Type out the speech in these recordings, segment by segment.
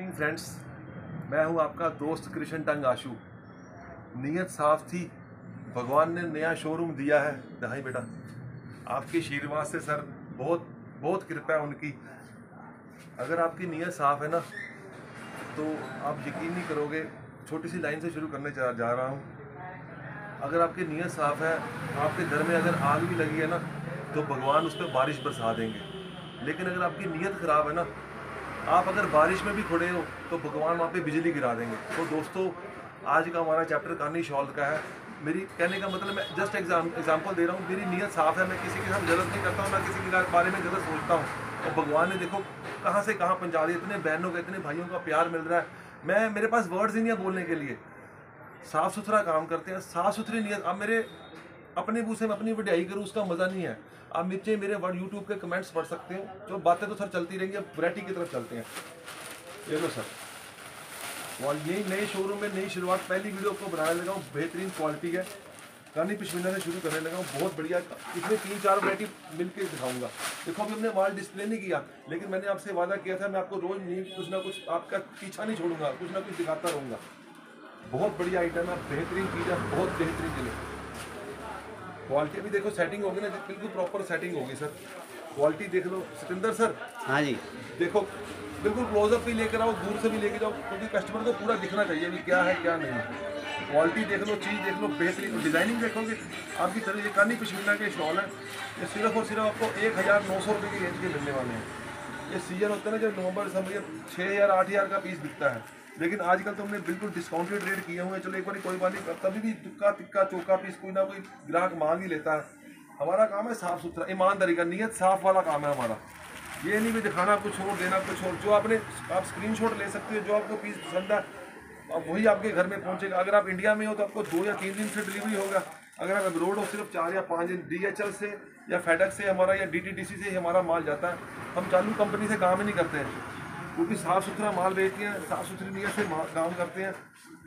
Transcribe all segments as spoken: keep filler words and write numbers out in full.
Evening friends, मैं हूं आपका दोस्त कृष्ण टंग आशु। नीयत साफ थी, भगवान ने नया शोरूम दिया है। दहाई बेटा, आपके आशीर्वाद से सर बहुत बहुत कृपा है उनकी। अगर आपकी नीयत साफ है ना, तो आप यकीन नहीं करोगे। छोटी सी लाइन से शुरू करने जा, जा रहा हूँ। अगर आपकी नीयत साफ है, आपके घर में अगर आग भी लगी है ना, तो भगवान उस पर बारिश बरसा देंगे। लेकिन अगर आपकी नीयत खराब है ना, आप अगर बारिश में भी खड़े हो तो भगवान वहाँ पे बिजली गिरा देंगे। तो दोस्तों, आज का हमारा चैप्टर कहानी शॉल का है। मेरी कहने का मतलब, मैं जस्ट एग्जाम एग्जाम्पल दे रहा हूँ। मेरी नीयत साफ है, मैं किसी के साथ गलत नहीं करता हूँ, मैं किसी के बारे में गलत सोचता हूँ। और भगवान ने देखो कहाँ से कहाँ पहुँचा दिया। इतने बहनों का, इतने भाइयों का प्यार मिल रहा है। मैं मेरे पास वर्ड्स ही नहीं है बोलने के लिए। साफ़ सुथरा काम करते हैं, साफ़ सुथरी नीयत। अब मेरे अपने मुँह से मैं अपनी वड्याई करूँ, उसका मज़ा नहीं है। आप नीचे मेरे वर्ड यूट्यूब के कमेंट्स पढ़ सकते हो। जो बातें तो सर चलती रहेंगी, अब वैरायटी की तरफ चलते हैं। ये लो सर, और यही नए शोरूम में नई शुरुआत, पहली वीडियो को बनाने लगा हूँ। बेहतरीन क्वालिटी है, कानी पश्मीना से शुरू करने लगा हूँ। बहुत बढ़िया, इसमें तीन चार वैरायटी मिलकर दिखाऊंगा। देखो अभी हमने माल डिस्प्ले नहीं किया, लेकिन मैंने आपसे वादा किया था मैं आपको रोज नहीं कुछ ना कुछ, आपका पीछा नहीं छोड़ूंगा, कुछ ना कुछ दिखाता रहूँगा। बहुत बढ़िया आइटम है, बेहतरीन चीज़ है, बहुत बेहतरीन चीज़। क्वालिटी भी देखो, सेटिंग होगी ना, बिल्कुल प्रॉपर सेटिंग होगी सर। क्वालिटी देख लो सतिंदर सर। हाँ जी, देखो बिल्कुल क्लोजअप भी लेकर आओ, दूर से भी लेके जाओ, क्योंकि कस्टमर को पूरा दिखना चाहिए भी क्या है क्या नहीं। क्वालिटी देख लो, चीज़ देख लो, बेहतरीन डिज़ाइनिंग देखोगे आपकी तरह। ये कानी पश्मीना के स्टॉल है, ये सिर्फ और सिर्फ आपको एक हज़ार नौ सौ रुपये की रेंज के मिलने वाले हैं। ये सीजन होता है ना, जब नवंबर दिसंबर, छः हज़ार आठ हज़ार का पीस बिकता है। लेकिन आजकल तो हमने बिल्कुल डिस्काउंटेड रेट किए हुए हैं। चलो एक बार कोई बात नहीं, कभी भी तुक्का तिक्का चौका पीस कोई ना कोई ग्राहक मांग ही लेता है। हमारा काम है साफ़ सुथरा, ईमानदारी का, नीयत साफ वाला काम है हमारा। ये नहीं भी दिखाना कुछ और, देना कुछ और। जो आपने आप स्क्रीनशॉट ले सकते हो, जो आपको पीस पसंद है अब वही आपके घर में पहुंचेगा। अगर आप इंडिया में हो तो आपको दो या तीन दिन से डिलीवरी होगा। अगर आप अब्रोड हो, सिर्फ चार या पाँच दिन। डी एच एल से या फेडेक्स से हमारा, या डी टी डी सी से हमारा माल जाता है। हम चालू कंपनी से काम ही नहीं करते हैं, क्योंकि साफ़ सुथरा माल बेचते हैं, साफ़ सुथरी नीयत से काम करते हैं।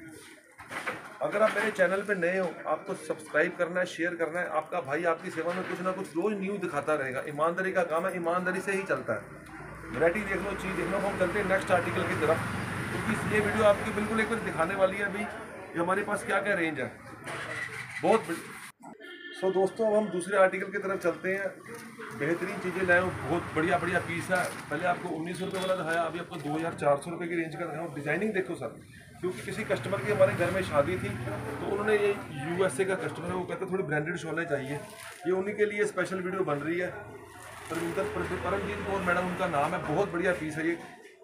अगर आप मेरे चैनल पे नए हो, आपको सब्सक्राइब करना है, शेयर करना है। आपका भाई आपकी सेवा में कुछ ना कुछ रोज न्यू दिखाता रहेगा। ईमानदारी का काम है, ईमानदारी से ही चलता है। वैरायटी देख लो, चीज़ देख लो। हम चलते हैं नेक्स्ट आर्टिकल की तरफ, क्योंकि ये वीडियो आपकी बिल्कुल एक बार दिखाने वाली है भाई ये हमारे पास क्या क्या रेंज है। बहुत सो दोस्तों, अब हम दूसरे आर्टिकल की तरफ चलते हैं। बेहतरीन चीज़ें लाए हो, बहुत बढ़िया बढ़िया पीस है। पहले आपको उन्नीस सौ रुपये वाला दिखाया, अभी आपको दो हज़ार चार सौ रुपये की रेंज का दिखाऊँ। डिज़ाइनिंग देखो सर, क्योंकि किसी कस्टमर की हमारे घर में शादी थी, तो उन्होंने, ये यूएसए का कस्टमर है, वो कहते थोड़ी ब्रांडेड शॉलें चाहिए। ये उन्हीं के लिए स्पेशल वीडियो बन रही है। परमिंदर परमजीत कौर मैडम उनका नाम है। बहुत बढ़िया पीस है ये।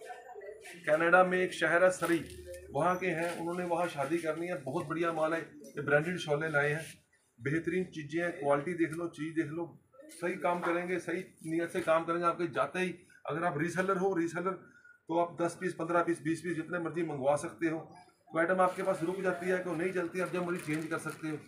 कनाडा में एक शहर है सरी, वहाँ के हैं, उन्होंने वहाँ शादी करनी है। बहुत बढ़िया माल है, ये ब्रांडेड शॉलें लाए हैं। बेहतरीन चीज़ें हैं, क्वालिटी देख लो, चीज़ देख लो। सही काम करेंगे, सही नीयत से काम करेंगे। आपके जाते ही, अगर आप रीसेलर हो, रीसेलर तो आप दस पीस, पंद्रह पीस, बीस पीस जितने मर्जी मंगवा सकते हो। तो आइटम आपके पास रुक जाती है, क्यों नहीं चलती, आप जब मर्जी चेंज कर सकते हो।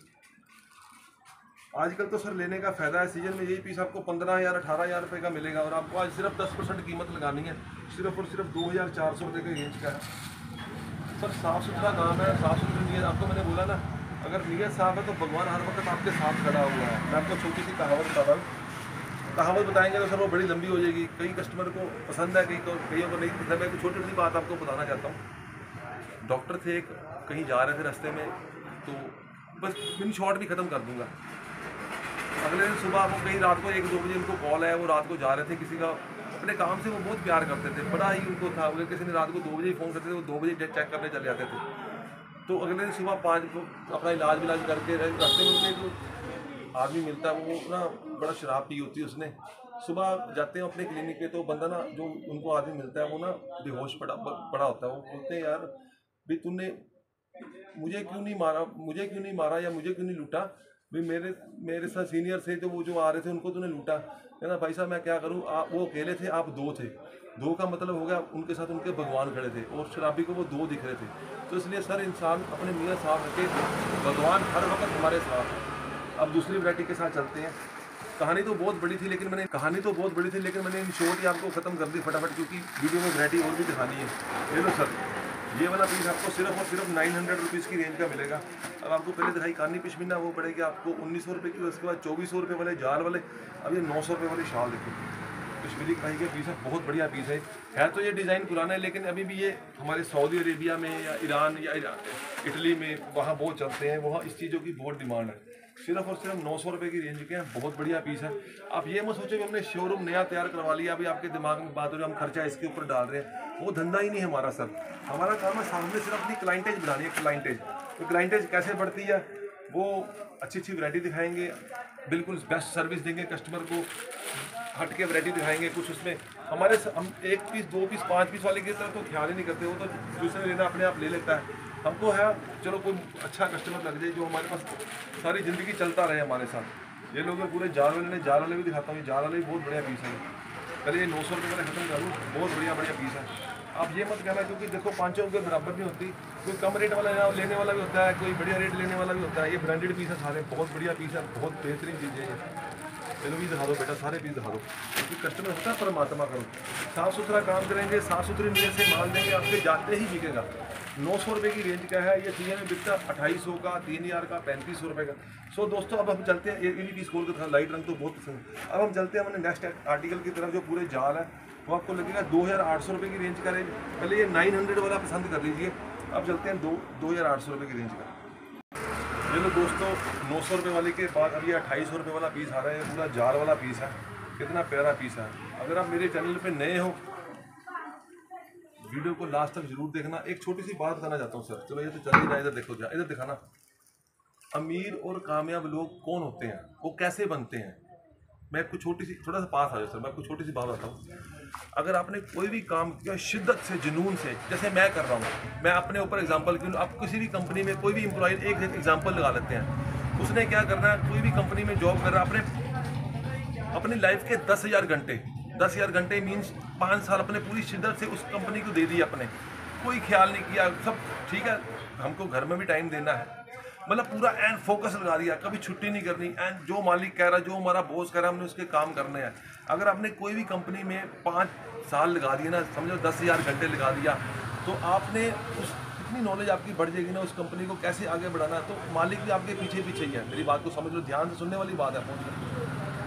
आजकल तो सर लेने का फ़ायदा है। सीजन में यही पीस आपको पंद्रह हज़ार अठारह हज़ार रुपये का मिलेगा, और आपको आज सिर्फ दस परसेंट कीमत लगानी है। सिर्फ और सिर्फ दो हज़ार चार सौ रुपये के रेंज का है सर। साफ़ सुथरा काम है, साफ़ सुथरी नीयत। आपको मैंने बोला ना, अगर नीयत साफ़ है तो भगवान हर वक्त आपके साथ खड़ा हुआ है। मैं आपको छोटी सी कहावत बता रहा हूँ। कहावत बताएंगे तो सर वो बड़ी लंबी हो जाएगी। कई कस्टमर को पसंद है, कई को कईयों को नहीं पसंद है। कुछ छोटी छोटी बात आपको बताना चाहता हूँ। डॉक्टर थे एक, कहीं जा रहे थे रास्ते में, तो बस इन शॉर्ट भी ख़त्म कर दूंगा। अगले दिन सुबह आपको कहीं रात को एक दो बजे उनको कॉल आया, वो रात को जा रहे थे किसी का, अपने काम से वो बहुत प्यार करते थे, बड़ा ही उनको था। अगर किसी ने रात को दो बजे फ़ोन करते थे, वो दो बजे चेक करने चले जाते थे। तो अगले दिन सुबह पाँच को अपना इलाज विलाज करके रास्ते में उनके आदमी मिलता है, वो ना बड़ा शराब पी होती है उसने। सुबह जाते हैं अपने क्लिनिक पे, तो बंदा ना, जो उनको आदमी मिलता है, वो ना बेहोश पड़ा पड़ा होता है। वो बोलते हैं, यार भाई तूने मुझे क्यों नहीं मारा, मुझे क्यों नहीं मारा या मुझे क्यों नहीं लूटा भाई। मेरे मेरे साथ सीनियर थे, तो वो जो आ रहे थे उनको तूने लूटा। कहना भाई साहब मैं क्या करूँ, आप वो अकेले थे, आप दो थे। दो का मतलब हो गया उनके साथ उनके भगवान खड़े थे, और शराबी को वो दो दिख रहे थे। तो इसलिए सर इंसान अपने नीयत साफ रखे, भगवान हर वक्त हमारे साथ है। अब दूसरी वैरायटी के साथ चलते हैं। कहानी तो बहुत बड़ी थी, लेकिन मैंने कहानी तो बहुत बड़ी थी लेकिन मैंने इन शॉर्ट ही आपको ख़त्म कर दी फटाफट, क्योंकि वीडियो में वैरायटी और भी दिखानी है। ये लो सर, ये वाला पीस आपको सिर्फ और सिर्फ नाइन हंड्रेड रुपीज़ की रेंज का मिलेगा। अब आपको पहले दिखाई कानी पश्मीना, वो पड़ेगी आपको उन्नीस सौ रुपये की। उसके बाद चौबीस सौ रुपये वाले जाल वाले, अब ये नौ सौ रुपये वाली शाल देखो। कश्मीरी कढ़ाई के पीस है, बहुत बढ़िया पीस है। है तो ये डिज़ाइन पुराना है, लेकिन अभी भी ये हमारे सऊदी अरेबिया में या ईरान या इटली में वहाँ बहुत चलते हैं, वहाँ इस चीज़ों की बहुत डिमांड है। सिर्फ और सिर्फ नौ सौ रुपये की रेंज के हैं, बहुत बढ़िया पीस है। आप ये मत सोचो कि हमने शोरूम नया तैयार करवा लिया, अभी आपके दिमाग में बात हो रही है हम खर्चा इसके ऊपर डाल रहे हैं, वो धंधा ही नहीं है हमारा सर। हमारा काम है सामने सिर्फ अपनी क्लाइंटेज बढ़ानी है। क्लाइंटेज तो क्लाइंटेज कैसे बढ़ती है, वो अच्छी अच्छी वैरायटी दिखाएंगे, बिल्कुल बेस्ट सर्विस देंगे कस्टमर को, हट के वैरायटी दिखाएंगे। कुछ उसमें हमारे हम एक पीस दो पीस पाँच पीस वाले की तरह तो ख्याल ही नहीं करते, वो तो दूसरे लेना अपने आप ले लेता है। हमको है चलो कोई अच्छा कस्टमर लग जाए जो हमारे पास सारी ज़िंदगी चलता रहे हमारे साथ। ये लोग पूरे जाल वाले ने जाल वाले भी दिखाता हूँ, जाल वाले भी बहुत बढ़िया पीस है। पहले ये नौ सौ रुपये वाले खत्म करूँ, बहुत बढ़िया बढ़िया पीस है। आप ये मत कहना, क्योंकि देखो पाँचों रुपये बराबर नहीं होती, कोई कम रेट वाला लेने वाला भी होता है, कोई बढ़िया रेट लेने वाला भी होता है। ये ब्रांडेड पीस है सारे, बहुत बढ़िया पीस है, बहुत बेहतरीन चीज़ें हैं। चलो भी दिखा दो बेटा, सारे पीस दिखा दो, क्योंकि कस्टमर होता है परमात्मा करो। साफ़ सुथरा काम करेंगे, साफ़ सुथरी नीयत से माल देंगे, आपके जाते ही बिकेगा। नौ सौ रुपये की रेंज का है ये, चीज़ें में बिकता अट्ठाईस सौ का, तीन हज़ार का, पैंतीस सौ रुपये का। सो दोस्तों अब हम चलते हैं, ये भी पीस खोल कर था, लाइट रंग तो बहुत पसंद। अब हम चलते हैं अपने नेक्स्ट आर्टिकल की तरफ, जो पूरे जाल है वो आपको लगेगा दो हज़ार आठ सौ रुपये की रेंज का रेंज। पहले ये नाइन हंड्रेड वाला पसंद कर लीजिए, अब चलते हैं दो दो हज़ार आठ सौ रुपये की रेंज का। ये लो दोस्तों, नौ सौ रुपये वाले के बाद अब ये अट्ठाईस सौ रुपये वाला पीस आ रहा है, पूरा जार वाला पीस है, कितना प्यारा पीस है। अगर आप मेरे चैनल पे नए हो, वीडियो को लास्ट तक जरूर देखना। एक छोटी सी बात बताना चाहता हूँ सर, चलो ये तो चल ही जाए, इधर देखो, जा इधर दिखाना। अमीर और कामयाब लोग कौन होते हैं, वो कैसे बनते हैं, मैं आपको छोटी सी, थोड़ा सा पास आ जाओ सर, मैं आपको छोटी सी बात बताता हूँ। अगर आपने कोई भी काम किया शिद्दत से, जुनून से, जैसे मैं कर रहा हूँ, मैं अपने ऊपर एग्जांपल क्यों, आप किसी भी कंपनी में कोई भी एम्प्लॉय, एक एग्जांपल लगा लेते हैं, उसने क्या करना है, कोई भी कंपनी में जॉब कर रहा है, अपने अपनी लाइफ के दस हज़ार घंटे दस हज़ार घंटे मीन्स पाँच साल अपने पूरी शिद्दत से उस कंपनी को दे दी, अपने कोई ख्याल नहीं किया, सब ठीक है, हमको घर में भी टाइम देना है, मतलब पूरा एंड फोकस लगा दिया, कभी छुट्टी नहीं करनी, एंड जो मालिक कह रहा है, जो हमारा बॉस कह रहा है, हमने उसके काम करने हैं। अगर आपने कोई भी कंपनी में पाँच साल लगा दिया ना, समझो दस हज़ार घंटे लगा दिया, तो आपने उस इतनी नॉलेज आपकी बढ़ जाएगी ना, उस कंपनी को कैसे आगे बढ़ाना है, तो मालिक भी आपके पीछे पीछे ही है। मेरी बात को समझ लो, ध्यान से सुनने वाली बात है।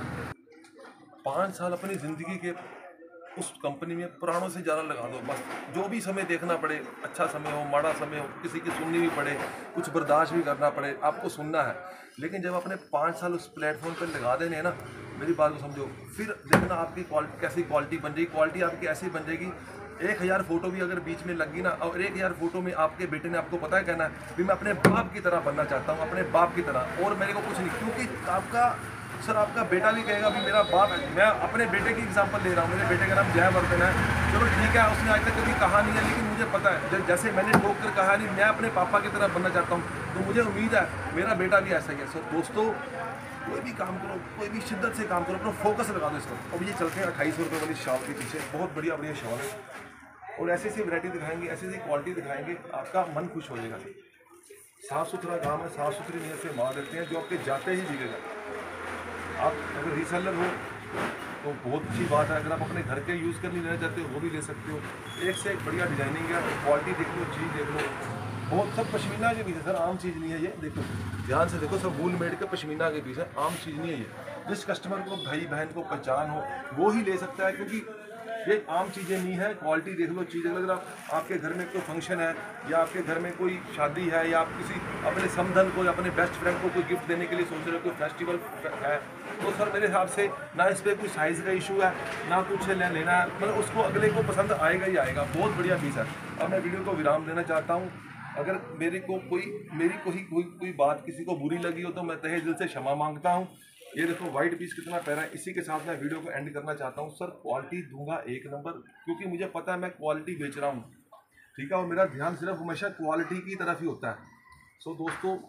पाँच साल अपनी ज़िंदगी के उस कंपनी में प्राणों से ज़्यादा लगा दो, बस जो भी समय देखना पड़े, अच्छा समय हो, माड़ा समय हो, किसी की सुननी भी पड़े, कुछ बर्दाश्त भी करना पड़े, आपको सुनना है। लेकिन जब अपने पाँच साल उस प्लेटफॉर्म पर लगा देने हैं ना, मेरी बात को समझो, फिर देखना आपकी क्वालिटी कैसी क्वालिटी बन जाएगी। क्वालिटी आपकी ऐसी बन जाएगी, एक हज़ार फोटो भी अगर बीच में लगी ना, और एक हज़ार फोटो में आपके बेटे ने आपको पता है कहना है भी मैं अपने बाप की तरह बनना चाहता हूँ, अपने बाप की तरह, और मेरे को कुछ नहीं, क्योंकि आपका सर आपका बेटा भी कहेगा भी मेरा बाप है। मैं अपने बेटे की एग्जांपल ले रहा हूँ, मेरे बेटे का नाम जयवर्धन है, चलो ठीक है, उसने आज तक कभी कहा नहीं है, लेकिन मुझे पता है जैसे मैंने ठोक कर कहा नहीं, मैं अपने पापा की तरह बनना चाहता हूँ, तो मुझे उम्मीद है मेरा बेटा भी ऐसा ही है। सर दोस्तों, कोई भी काम करो, कोई भी शिद्दत से काम करो, अपना फोकस लगा दो इसको। अब ये चलते हैं अट्ठाईस सौ रुपये वाली शॉल के पीछे, बहुत बढ़िया बढ़िया शॉल है, और ऐसी ऐसी वैरायटी दिखाएंगे, ऐसी ऐसी क्वालिटी दिखाएंगे, आपका मन खुश हो जाएगा। साफ़ सुथरा काम है, साफ़ सुथरी नीयत से माल देते हैं, जो आपके जाते ही बिकेगा। आप अगर रीसेलर हो तो बहुत अच्छी बात है, अगर आप अपने घर के यूज़ करने लेना चाहते हो वो भी ले सकते हो। एक से एक बढ़िया डिजाइनिंग है, क्वालिटी देख लो, चीज़ देख लो, बहुत सब पश्मीना के पीस है सर, आम चीज़ नहीं है ये, देखो ध्यान से देखो, सब वूल मेड के पश्मीना के पीस है, आम चीज़ नहीं है ये। जिस कस्टमर को, भाई बहन को पहचान हो वो ही ले सकता है, क्योंकि ये आम चीज़ें नहीं है। क्वालिटी देख लो, चीज़ अगर आप आपके घर में कोई फंक्शन है, या आपके घर में कोई शादी है, या आप किसी अपने समधन को या अपने बेस्ट फ्रेंड को कोई गिफ्ट देने के लिए सोच रहे हो, कोई फेस्टिवल है, तो सर मेरे हिसाब से ना इस पर कोई साइज़ का इशू है, ना कुछ लेना है, मतलब उसको अगले को पसंद आएगा ही आएगा। बहुत बढ़िया पीस है। अब मैं वीडियो को विराम देना चाहता हूँ। अगर मेरे को कोई मेरी कोई कोई कोई बात किसी को बुरी लगी हो तो मैं तहे दिल से क्षमा मांगता हूँ। ये देखो वाइट पीस कितना प्यारा है। इसी के साथ मैं वीडियो को एंड करना चाहता हूँ। सर क्वालिटी दूंगा एक नंबर, क्योंकि मुझे पता है मैं क्वालिटी बेच रहा हूँ, ठीक है, और मेरा ध्यान सिर्फ हमेशा क्वालिटी की तरफ ही होता है। सो दोस्तों,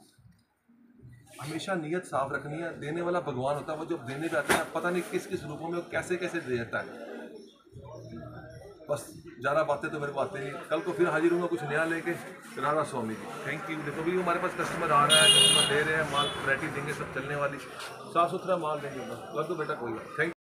हमेशा नीयत साफ रखनी है। देने वाला भगवान होता है, वो जब देने पे आता है पता नहीं किस किस रूपों में वो कैसे कैसे दे देता है। बस ज़्यादा बातें तो मेरे को आते नहीं। कल को फिर हाजिर हूँगा कुछ नया लेके। Radha Swami ji, thank you. देखो भी हमारे पास कस्टमर आ रहा है, कस्टमर दे रहे हैं, माल वैरायटी देंगे, सब चलने वाली, साफ़ सुथरा माल देंगे, बस कर दो बेटा, कोई बात। थैंक